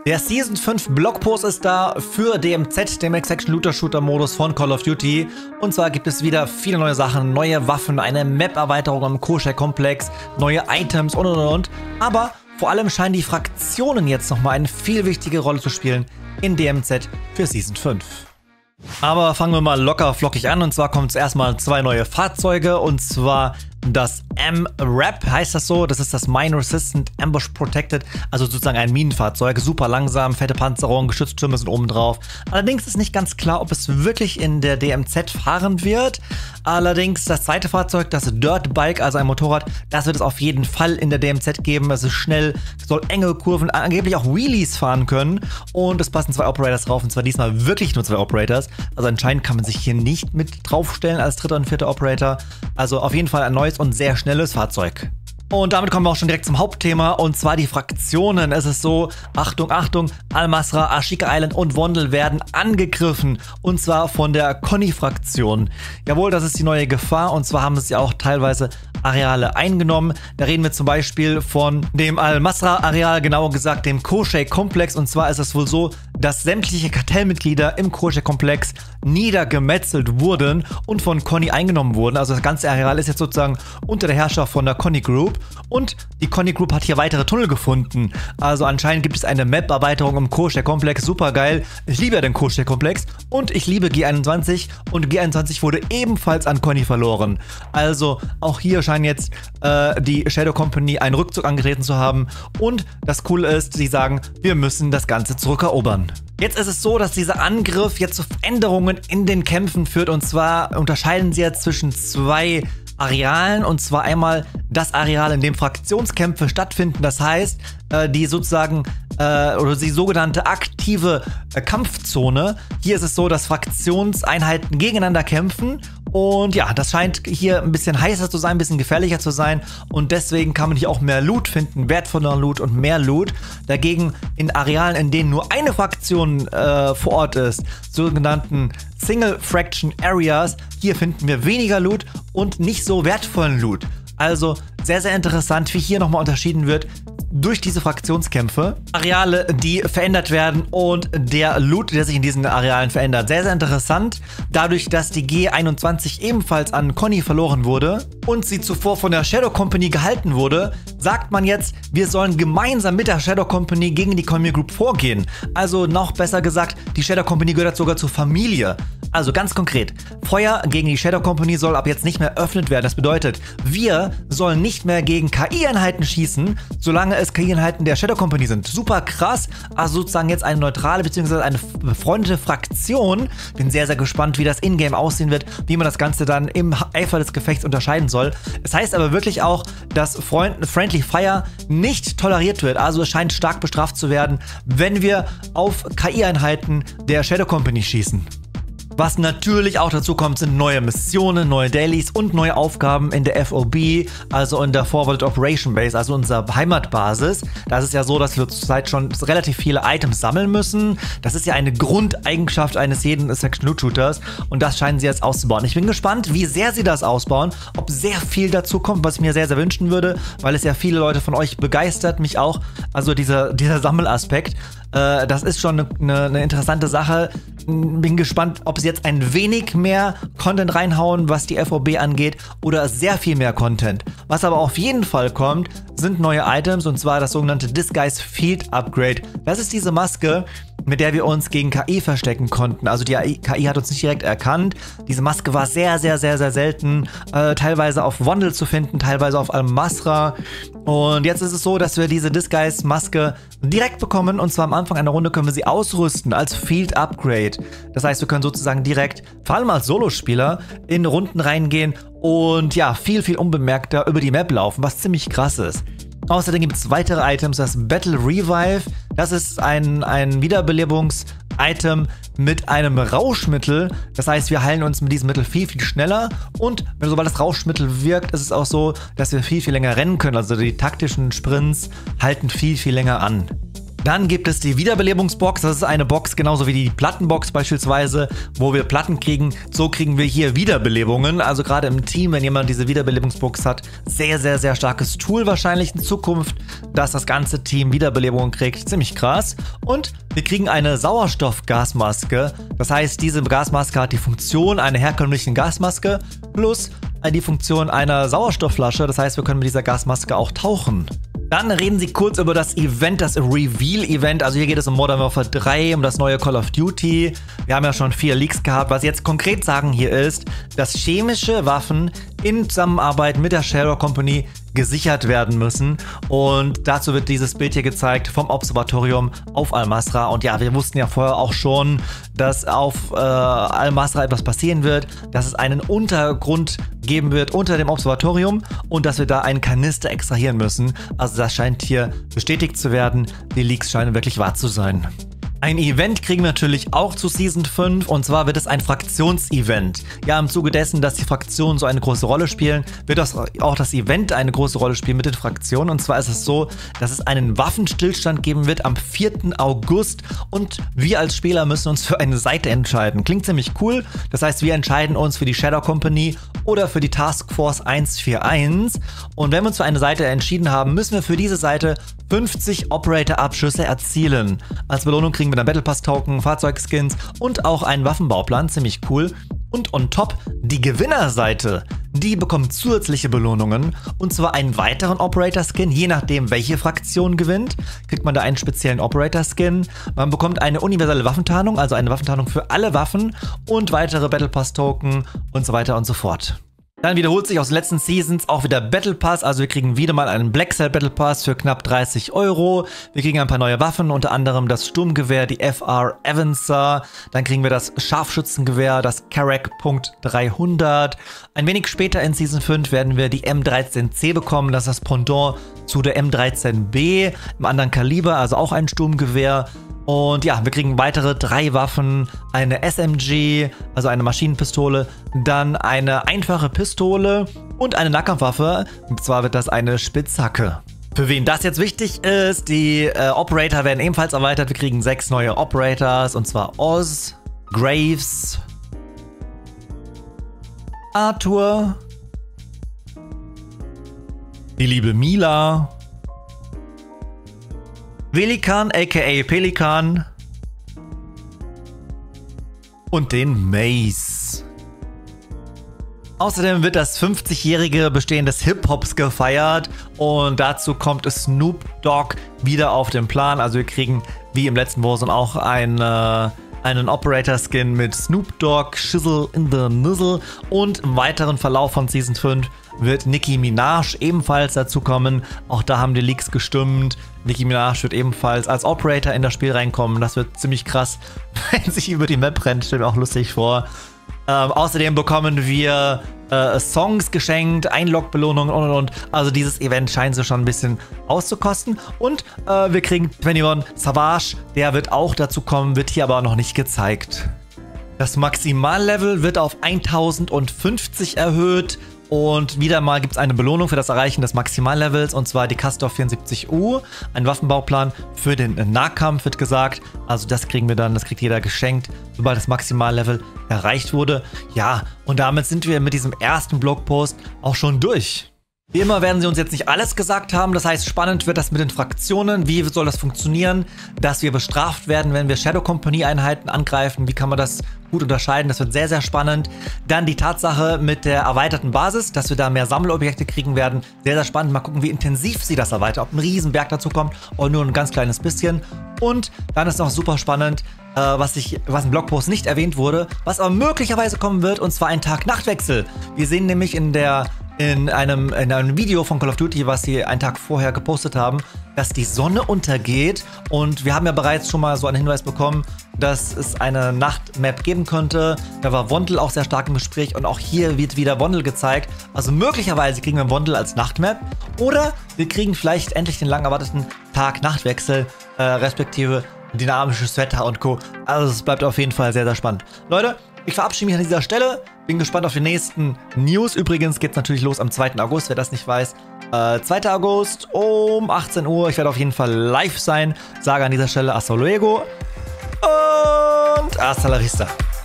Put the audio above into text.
Der Season 5 Blogpost ist da für DMZ, dem Extraction-Looter-Shooter-Modus von Call of Duty. Und zwar gibt es wieder viele neue Sachen, neue Waffen, eine Map-Erweiterung am Koschei-Komplex, neue Items und. Aber vor allem scheinen die Fraktionen jetzt nochmal eine viel wichtige Rolle zu spielen in DMZ für Season 5. Aber fangen wir mal locker flockig an, und zwar kommen zuerst mal zwei neue Fahrzeuge, und zwar das M-Rap heißt das so, das ist das Mine Resistant Ambush Protected, also sozusagen ein Minenfahrzeug, super langsam, fette Panzerung, Geschütztürme sind oben drauf. Allerdings ist nicht ganz klar, ob es wirklich in der DMZ fahren wird. Allerdings das zweite Fahrzeug, das Dirt Bike, also ein Motorrad, das wird es auf jeden Fall in der DMZ geben. Es ist schnell, soll enge Kurven, angeblich auch Wheelies fahren können, und es passen zwei Operators drauf, und zwar diesmal wirklich nur zwei Operators. Also anscheinend kann man sich hier nicht mit draufstellen als dritter und vierter Operator. Also auf jeden Fall ein neues und sehr schnelles Fahrzeug. Und damit kommen wir auch schon direkt zum Hauptthema, und zwar die Fraktionen. Es ist so, Achtung, Achtung, Al-Masra, Ashika Island und Vondel werden angegriffen, und zwar von der Conny-Fraktion. Jawohl, das ist die neue Gefahr, und zwar haben sie auch teilweise Areale eingenommen. Da reden wir zum Beispiel von dem Al-Masra-Areal, genauer gesagt dem Koschei-Komplex, und zwar ist es wohl so, dass sämtliche Kartellmitglieder im Koschei-Komplex niedergemetzelt wurden und von Conny eingenommen wurden. Also das ganze Areal ist jetzt sozusagen unter der Herrschaft von der Conny Group, und die Conny Group hat hier weitere Tunnel gefunden. Also anscheinend gibt es eine Map-Erweiterung im Koschei-Komplex, super geil. Ich liebe ja den Koschei-Komplex und ich liebe G21, und G21 wurde ebenfalls an Conny verloren. Also auch hier scheint jetzt die Shadow Company einen Rückzug angetreten zu haben, und das Coole ist, sie sagen, wir müssen das Ganze zurückerobern. Jetzt ist es so, dass dieser Angriff jetzt zu Veränderungen in den Kämpfen führt, und zwar unterscheiden sie jetzt zwischen zwei Arealen, und zwar einmal das Areal, in dem Fraktionskämpfe stattfinden, das heißt, die sozusagen oder die sogenannte aktive Kampfzone. Hier ist es so, dass Fraktionseinheiten gegeneinander kämpfen, und ja, das scheint hier ein bisschen heißer zu sein, ein bisschen gefährlicher zu sein, und deswegen kann man hier auch mehr Loot finden, wertvoller Loot und mehr Loot. Dagegen in Arealen, in denen nur eine Fraktion vor Ort ist, sogenannten Single Fraction Areas, hier finden wir weniger Loot und nicht so wertvollen Loot. Also sehr, sehr interessant, wie hier nochmal unterschieden wird durch diese Fraktionskämpfe. Areale, die verändert werden, und der Loot, der sich in diesen Arealen verändert. Sehr, sehr interessant. Dadurch, dass die G21 ebenfalls an Conny verloren wurde und sie zuvor von der Shadow Company gehalten wurde, sagt man jetzt, wir sollen gemeinsam mit der Shadow Company gegen die Conny Group vorgehen. Also noch besser gesagt, die Shadow Company gehört sogar zur Familie. Also ganz konkret, Feuer gegen die Shadow Company soll ab jetzt nicht mehr eröffnet werden. Das bedeutet, wir sollen nicht mehr gegen KI-Einheiten schießen, solange es KI-Einheiten der Shadow Company sind. Super krass, also sozusagen jetzt eine neutrale bzw. eine befreundete Fraktion. Bin sehr, sehr gespannt, wie das Ingame aussehen wird, wie man das Ganze dann im Eifer des Gefechts unterscheiden soll. Es heißt aber wirklich auch, dass Friendly Fire nicht toleriert wird. Also es scheint stark bestraft zu werden, wenn wir auf KI-Einheiten der Shadow Company schießen. Was natürlich auch dazu kommt, sind neue Missionen, neue Dailies und neue Aufgaben in der FOB, also in der Forward Operation Base, also unserer Heimatbasis. Das ist ja so, dass wir zurzeit schon relativ viele Items sammeln müssen. Das ist ja eine Grundeigenschaft eines jeden Extraction-Loot-Shooters, und das scheinen sie jetzt auszubauen. Ich bin gespannt, wie sehr sie das ausbauen, ob sehr viel dazu kommt, was ich mir sehr, sehr wünschen würde, weil es ja viele Leute von euch begeistert, mich auch. Also dieser Sammelaspekt, das ist schon eine interessante Sache. Bin gespannt, ob sie jetzt ein wenig mehr Content reinhauen, was die FOB angeht, oder sehr viel mehr Content. Was aber auf jeden Fall kommt, sind neue Items, und zwar das sogenannte Disguise Field Upgrade. Das ist diese Maske, mit der wir uns gegen KI verstecken konnten. Also die KI hat uns nicht direkt erkannt. Diese Maske war sehr, sehr, sehr, sehr selten. Teilweise auf Vondel zu finden, teilweise auf Al-Masra. Und jetzt ist es so, dass wir diese Disguise-Maske direkt bekommen. Und zwar am Anfang einer Runde können wir sie ausrüsten als Field Upgrade. Das heißt, wir können sozusagen direkt, vor allem als Solospieler, in Runden reingehen und ja, viel, viel unbemerkter über die Map laufen, was ziemlich krass ist. Außerdem gibt es weitere Items, das Battle Revive. Das ist ein Wiederbelebungs-Item mit einem Rauschmittel. Das heißt, wir heilen uns mit diesem Mittel viel, viel schneller. Und sobald das Rauschmittel wirkt, ist es auch so, dass wir viel, viel länger rennen können. Also die taktischen Sprints halten viel, viel länger an. Dann gibt es die Wiederbelebungsbox. Das ist eine Box, genauso wie die Plattenbox beispielsweise, wo wir Platten kriegen. So kriegen wir hier Wiederbelebungen. Also gerade im Team, wenn jemand diese Wiederbelebungsbox hat, sehr, sehr, sehr starkes Tool wahrscheinlich in Zukunft, dass das ganze Team Wiederbelebungen kriegt. Ziemlich krass. Und wir kriegen eine Sauerstoffgasmaske. Das heißt, diese Gasmaske hat die Funktion einer herkömmlichen Gasmaske plus die Funktion einer Sauerstoffflasche. Das heißt, wir können mit dieser Gasmaske auch tauchen. Dann reden sie kurz über das Event, das Reveal-Event. Also hier geht es um Modern Warfare 3, um das neue Call of Duty. Wir haben ja schon 4 Leaks gehabt. Was sie jetzt konkret sagen hier ist, dass chemische Waffen in Zusammenarbeit mit der Shadow Company gesichert werden müssen. Und dazu wird dieses Bild hier gezeigt vom Observatorium auf Al-Masra. Und ja, wir wussten ja vorher auch schon, dass auf Al-Masra etwas passieren wird, dass es einen Untergrund geben wird unter dem Observatorium und dass wir da einen Kanister extrahieren müssen. Also das scheint hier bestätigt zu werden. Die Leaks scheinen wirklich wahr zu sein. Ein Event kriegen wir natürlich auch zu Season 5 und zwar wird es ein Fraktionsevent. Ja, im Zuge dessen, dass die Fraktionen so eine große Rolle spielen, wird auch das Event eine große Rolle spielen mit den Fraktionen. Und zwar ist es so, dass es einen Waffenstillstand geben wird am 4. August und wir als Spieler müssen uns für eine Seite entscheiden. Klingt ziemlich cool. Das heißt, wir entscheiden uns für die Shadow Company oder für die Task Force 141. Und wenn wir uns für eine Seite entschieden haben, müssen wir für diese Seite 50 Operator-Abschüsse erzielen. Als Belohnung kriegen wir dann Battle Pass-Token, Fahrzeugskins und auch einen Waffenbauplan. Ziemlich cool. Und on top, die Gewinnerseite, die bekommt zusätzliche Belohnungen. Und zwar einen weiteren Operator-Skin. Je nachdem, welche Fraktion gewinnt, kriegt man da einen speziellen Operator-Skin. Man bekommt eine universelle Waffentarnung, also eine Waffentarnung für alle Waffen und weitere Battle Pass-Token und so weiter und so fort. Dann wiederholt sich aus den letzten Seasons auch wieder Battle Pass, also wir kriegen wieder mal einen Black Cell Battle Pass für knapp 30 €. Wir kriegen ein paar neue Waffen, unter anderem das Sturmgewehr, die FR Avancer. Dann kriegen wir das Scharfschützengewehr, das Carrack .300. Ein wenig später in Season 5 werden wir die M13C bekommen, das ist das Pendant zu der M13B im anderen Kaliber, also auch ein Sturmgewehr. Und ja, wir kriegen weitere 3 Waffen, eine SMG, also eine Maschinenpistole, dann eine einfache Pistole und eine Nahkampfwaffe. Und zwar wird das eine Spitzhacke. Für wen das jetzt wichtig ist, die Operator werden ebenfalls erweitert. Wir kriegen 6 neue Operators, und zwar Oz, Graves, Arthur, die liebe Mila, Pelikan aka Pelikan und den Mace. Außerdem wird das 50-jährige Bestehen des Hip-Hops gefeiert und dazu kommt Snoop Dogg wieder auf den Plan. Also wir kriegen wie im letzten Warzone auch einen Operator-Skin mit Snoop Dogg, Shizzle in the Nizzle und im weiteren Verlauf von Season 5 wird Nicki Minaj ebenfalls dazu kommen. Auch da haben die Leaks gestimmt. Nicki Minaj wird ebenfalls als Operator in das Spiel reinkommen. Das wird ziemlich krass, wenn sich über die Map rennt. Stellt mir auch lustig vor. Außerdem bekommen wir Songs geschenkt, Einlog-Belohnungen und. Also dieses Event scheint so schon ein bisschen auszukosten. Und wir kriegen 21 Savage, der wird auch dazu kommen, wird hier aber noch nicht gezeigt. Das Maximallevel wird auf 1050 erhöht. Und wieder mal gibt es eine Belohnung für das Erreichen des Maximallevels, und zwar die Castor 74U, ein Waffenbauplan für den Nahkampf wird gesagt. Also das kriegen wir dann, das kriegt jeder geschenkt, sobald das Maximallevel erreicht wurde. Ja, und damit sind wir mit diesem ersten Blogpost auch schon durch. Wie immer werden sie uns jetzt nicht alles gesagt haben, das heißt, spannend wird das mit den Fraktionen. Wie soll das funktionieren, dass wir bestraft werden, wenn wir Shadow Company Einheiten angreifen? Wie kann man das gut unterscheiden? Das wird sehr, sehr spannend. Dann die Tatsache mit der erweiterten Basis, dass wir da mehr Sammelobjekte kriegen werden. Sehr, sehr spannend. Mal gucken, wie intensiv sie das erweitern. Ob ein Riesenberg dazu kommt oder nur ein ganz kleines bisschen. Und dann ist noch super spannend, was im Blogpost nicht erwähnt wurde, was aber möglicherweise kommen wird, und zwar ein Tag-Nacht-Wechsel. Wir sehen nämlich in einem Video von Call of Duty, was sie einen Tag vorher gepostet haben, dass die Sonne untergeht, und wir haben ja bereits schon mal so einen Hinweis bekommen, dass es eine Nachtmap geben könnte. Da war Vondel auch sehr stark im Gespräch und auch hier wird wieder Vondel gezeigt. Also möglicherweise kriegen wir Vondel als Nachtmap oder wir kriegen vielleicht endlich den lang erwarteten Tag-Nacht-Wechsel, respektive dynamisches Wetter und Co. Also es bleibt auf jeden Fall sehr, sehr spannend. Leute, ich verabschiede mich an dieser Stelle. Bin gespannt auf die nächsten News. Übrigens geht es natürlich los am 2. August, wer das nicht weiß. 2. August um 18 Uhr. Ich werde auf jeden Fall live sein. Sage an dieser Stelle hasta luego und hasta la vista.